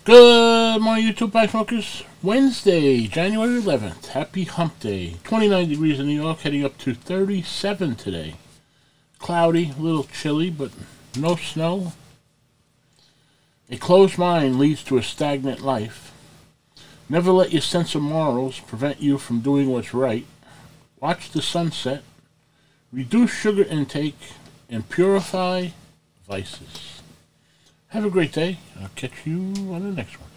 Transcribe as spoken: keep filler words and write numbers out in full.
Good morning, YouTube Bike Smokers. Wednesday, January eleventh. Happy Hump Day. twenty-nine degrees in New York, heading up to thirty-seven today. Cloudy, a little chilly, but no snow. A closed mind leads to a stagnant life. Never let your sense of morals prevent you from doing what's right. Watch the sunset. Reduce sugar intake and purify vices. Have a great day. I'll catch you on the next one.